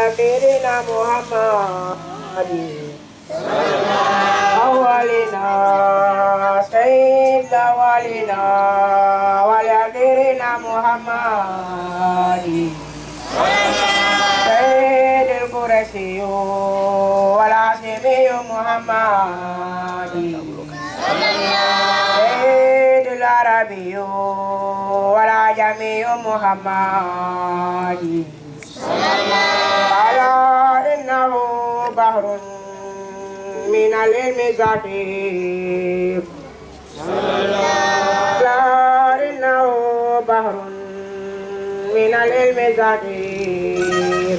سيدنا محمد أولنا سيد أولنا ولآخرنا محمد سيد القرشي والعاصمي محمد سيد العربي والعجمي محمد على إنه بحر من العلم زكير لا إنه بحر من العلم زكير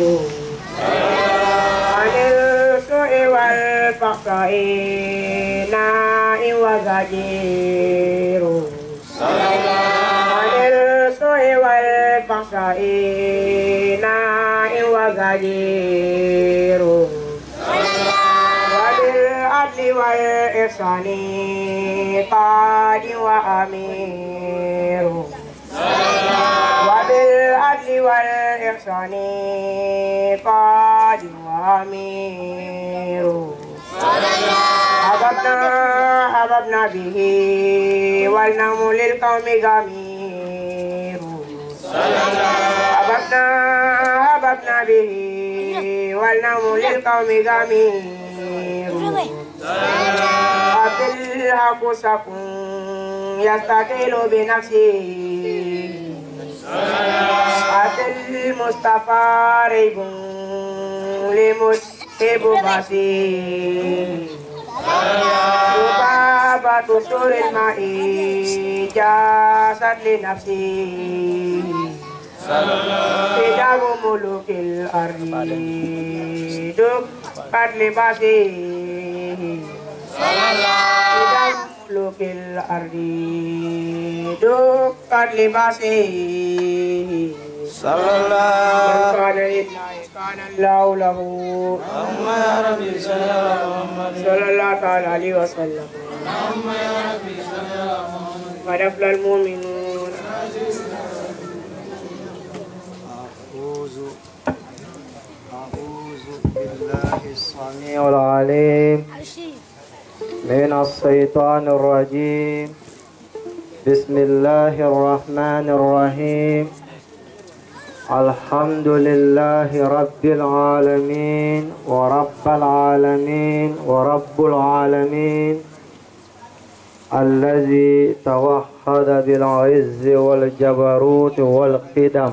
عن السوء والفحشاء ناء وزجير عن السوء والفحشاء ناء وزجير وبالعدل والإحسان قاد وأمير وبالعدل والإحسان قاد وأمير أببنا به والنوم للقوم غمير أببنا به والنوم للقوم غمير الحق سكون يستقيل بنفسه أتى المصطفى ريب لمسحب بصير ربابة سور الماء جاسد لنفسه حجاب ملوك الأرض دقت لباسه حجاب ملوك الأرض دقت لباسه صلى الله كان لله كان الله له اللهم يا ربي صل على محمد صلى الله تعالى عليه وسلم اللهم يا ربي صل على محمد ونفل المؤمنون أعوذ بالله السميع العليم من الشيطان الرجيم بسم الله الرحمن الرحيم الحمد لله رب العالمين ورب العالمين ورب العالمين الذي توحد بالعز والجبروت والقدم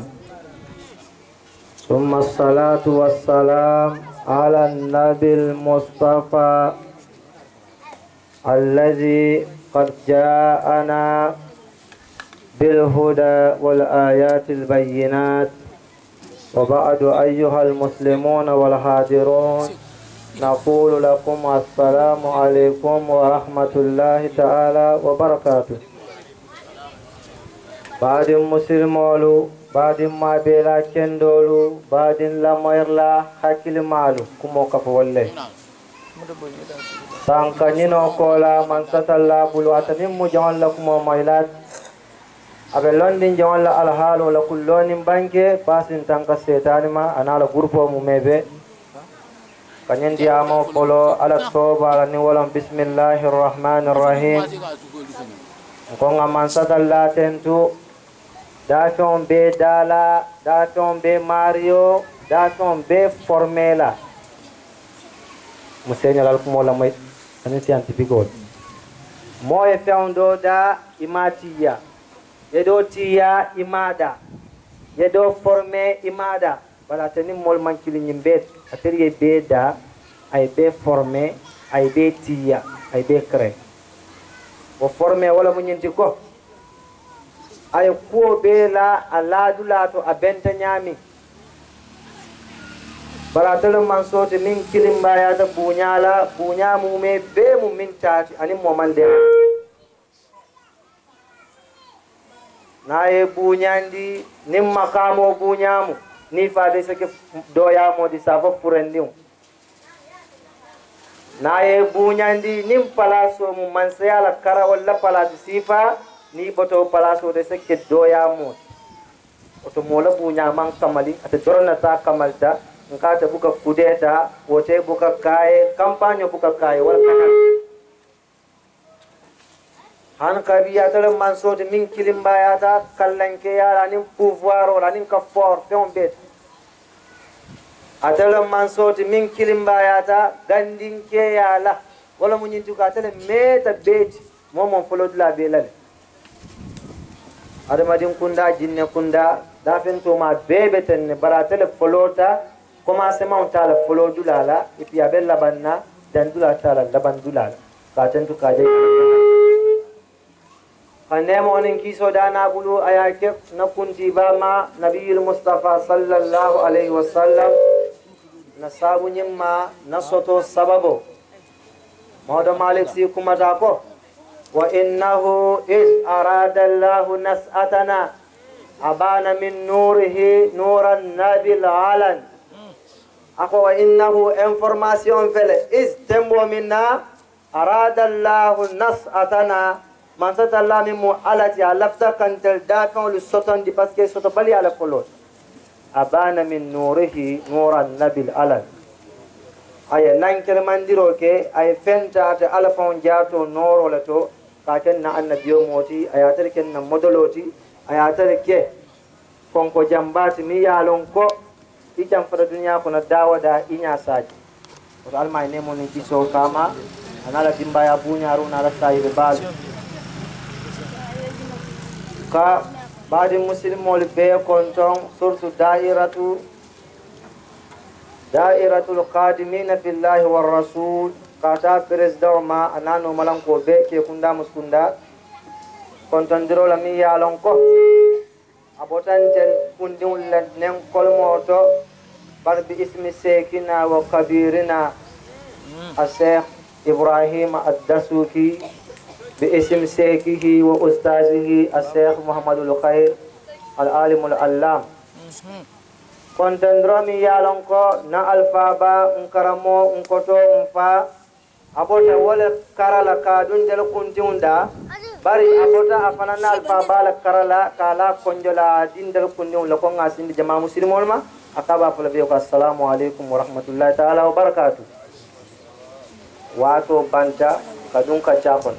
ثم الصلاة والسلام على النبي المصطفى الذي قد جاءنا بالهدى والآيات البينات وبعد أيها المسلمون والحاضرون نقول لكم السلام عليكم ورحمة الله تعالى وبركاته بعد مسلمولو بعد ما بلا كندولو بعد لما يرلا حكي مالو كمو كفو والله سانكنينو كولا من ستلا بلو أتنم مجعل لكم وميلات abe londin jawon la alhaalo la kullonin banke pasin tanka setanima anala groupe mu mebe kanyen diamo folo ala toba la ni wolam bismillahir rahmanir rahim ko ngaman sadalla tentu dafon be dala dafon be mario dafon be formela musenya la ko la may ani scientifique moye fewndo da imatiya yedo tiya imada yedo forme imada wala tani mol mankili nyimbe ateri beda ay be forme ay be tiya ay be kre o forme wala munyinti ko ay ko be la aladula to abenta nyami baratalo man sote min kilimba ya da bunyala bunyamu me be mu mintati ani mo mande naye buñandi nim makamo buñamu ni fade sake doyamo di safo furendiu naye buñandi nim palaso mu mansayala kara walla palati sifa ni boto palaso de sake doyamo oto mola buñaman kamali ate dorna ta kamalta nkata buka kudeta wote buka kaye campagne buka kaye wala kanal han kabiya tala man soti min kilimbayata kallanke yala nin pouvoir wala nin ka fort fe on bet atala man soti min kilimbayata gandinke yala wala munyintu ka tala meta bet momon folodla belale adamadin kunda jinne kunda dafen to ma bebe ten baratele folota commencement tala folodulala et puis abel labanna dandula tala labandulala ka tentu ka jay kanemo onen kiso dana bulu ayake nakunti bama nabiyul mustafa sallallahu alaihi wasallam nasabu nyimma nasoto sababo modo malik si kumata ko wa innahu is arada allah nas'atana abana min nurihi nuran nabil alan ako wa innahu information fele is tembo minna arada allah nas'atana man sata allah min mu'alati alafta kantel dafan lu soton di parce que soto bali ala folot abana min nurihi nuran nabil alan ay lankel mandiro ke ay fenta ta alafon jato noro lato kaken na annabiyo moti ayatar ken na modoloti ayatar ke konko jambati mi yalon ko ikam fara dunya ko na dawada inya saji to almay ne mon ci so kama anala dimbaya buñaru na la sayi bal ka badi muslimol be konton surtu dairatul qadimin fillahi war rasul kata presdo ma anano malanko be ke kunda muskunda konton diro la mi yalon ko abotanten kundin len kolmoto bar bi ismi sekina wa kabirina الشيخ إبراهيم الدسوقي باسم شيخه وأستاذه الشيخ محمد الخير العالم العلام كنت ندرمي يالونكو نا الفابا نكرمو نكوتو نفا أبوتا ولا كارلا كادون جل كنتوندا bari abota afana na alfaba la karala kala konjola din dal kunyon la ko ngasin di jama muslimol ma akaba fala be ko assalamu alaikum wa rahmatullahi ta'ala wa barakatuh wato banta kadun ka chapon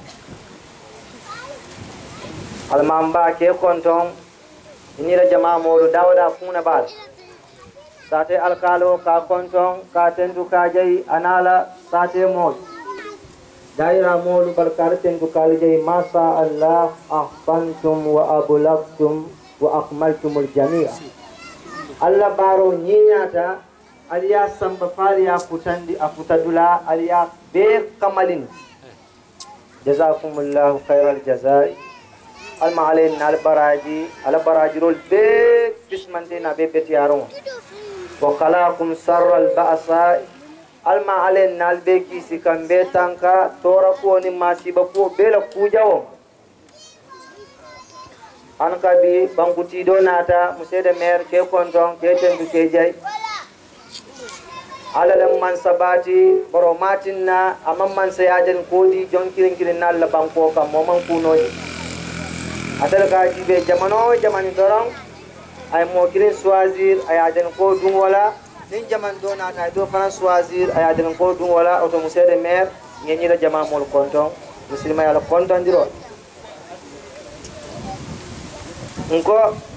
almamba ke konton ini la jama modu dawda kuna bal sate alkalo ka konton ka tendu ka jai anala sate mod daira modu barkar tendu ka jai masha Allah ahsantum wa ablagtum wa akmaltumul jami'a Allah baro nyinyata aliya samba fariya futandi afutadula aliya be kamalin jazakumullahu khairal jazai alma alayna al baraji rol be bismantina be betiaron wa khalaqum sarral ba'sa alma alayna al be kisi kambe tanka tora ko ni masiba ko bela kujawo anka bi banguti do nata monsieur de maire ke konton ke tendu ke jay alalam man sabati boro matinna amam man sayaden kodi jon kirin na la banko kam momam kunoyi adal ka jibe jamani doron ay mo kirin choisir ayaden ko dum wala nin jaman do na ta do fana choisir ayaden ko dum wala auto monsieur de maire ngeni la jama mol konton muslima yala konton diro ngo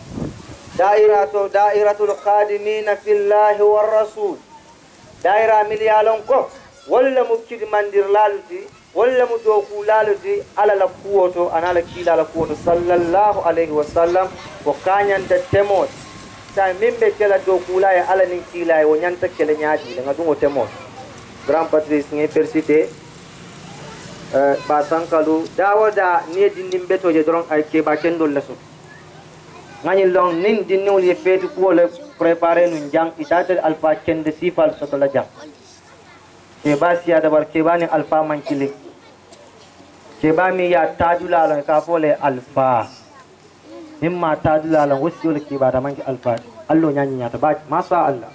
dairatul qadimin fillahi war rasul daira miliyalon ko walla mukid mandir lalti walla mu doku lalti ala la kuwoto anala kila la kuwoto sallallahu alaihi wasallam ko kanyan da temot sa mimbe kala doku la ya ala nin kila ya wonyanta kala nyaadi nga dungo temot grand patrice ngi persité ba sankalu dawada ne dindim beto je doron ay ke ba kendol la so ngani long nin dinul ye fetu ko le préparer nu jang itatel alpha kende sifal soto la jang ke ba siya da bar ke ba ni alpha man kili ke ba mi ya tajula la ka fole alpha mimma tajula la wusul ke ba da man ki alpha allo nyanyi nyata ba masha Allah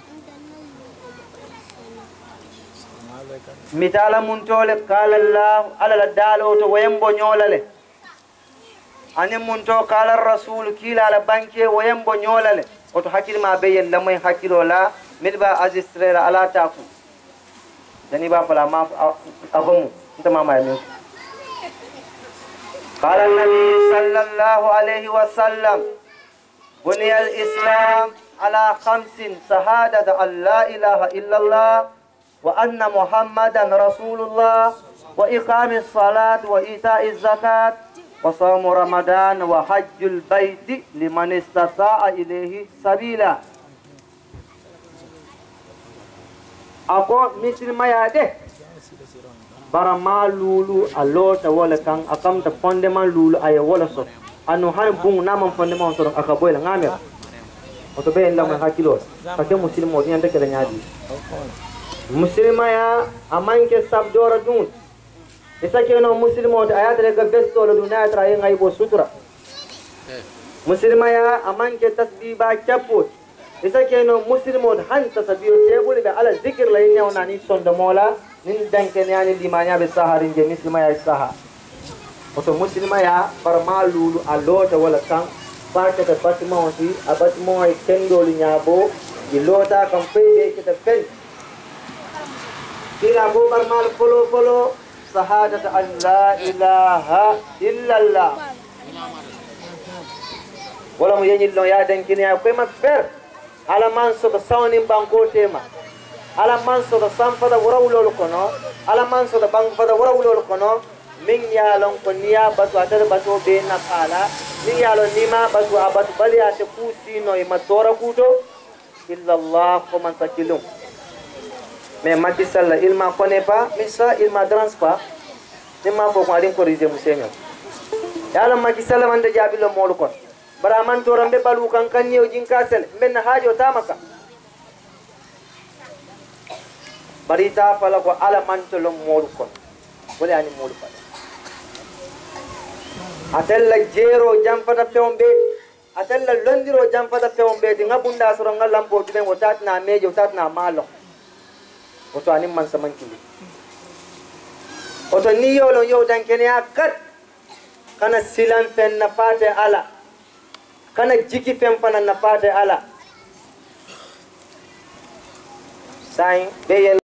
mitala mun tole qala Allah ala dalo to wayembo nyolale ane mun to qala rasul kila la banke wayembo nyolale oto hakil ma bayen lamay hakilo la ملبا أجسترير على تاكو جنبا فلا ما أفهم أنت ما يمين قال النبي صلى الله عليه وسلم بني الإسلام على 5 شهادة أن لا إله إلا الله وأن محمدا رسول الله وإقام الصلاة وإيتاء الزكاة وصوم رمضان وحج البيت لمن استطاع إليه سبيلا. أكو مثل ما يده برما لولو الله ولا كان أكم تفندما لولو أي ولا صوت أنو هاي بون نام فندما صوت أكبويل نعمة وتبين لهم هاكيلوس فكيف مسلم مودي عندك كذا نادي مسلم يا أمان كسب دورة دون إذا كانوا مسلمون آيات لك بس ولا دنيا تراي غاي بوسطرة مسلم يا أمان كتسبيح كبوت إذا كانوا مسلمون هن تسبيح تقول على ذكر لين وناني صندمولا نندن كنياني ديمانيا بسهارين جميع مسلم يا السها وتو مسلم يا برمالولو الله ولا كان فاتك فاتما وسي أبتما يكندول نيابو يلوتا كمبي كتفن كنا بو برمال فلو شهادة أن لا إله إلا الله ولا مجني لون يا دنكني يا كم فر على من سو سوني بانكو تيما على من سو سام فدا وراولو لكونو على من سو بانك فدا وراولو لكونو من يالون كنيا بس واتر بسو بينا فالا من يالون نيما بس وابات بالي أتفوسي نو يمتورا كوتو إلا الله كمان تكلم mais mati salla il ma connaît pas mais ça il m'adresse pas ni ma faut qu'on allait corriger monsieur yalla mati salla man da jabi lo molu kon bara man to rambe balu kan kan yew jin kasel men hajo tamaka bari ta fala ko ala man to lo molu kon wala ani molu fala atella jero jamfata pewmbe atella londiro jamfata pewmbe di ngabunda soro ngalampo bilen wotat na mejo wotat na malo oto anim man saman kili oto ni yolo yo dan kene akat kana silan fen na fate ala kana jiki fen fana na fate ala sain be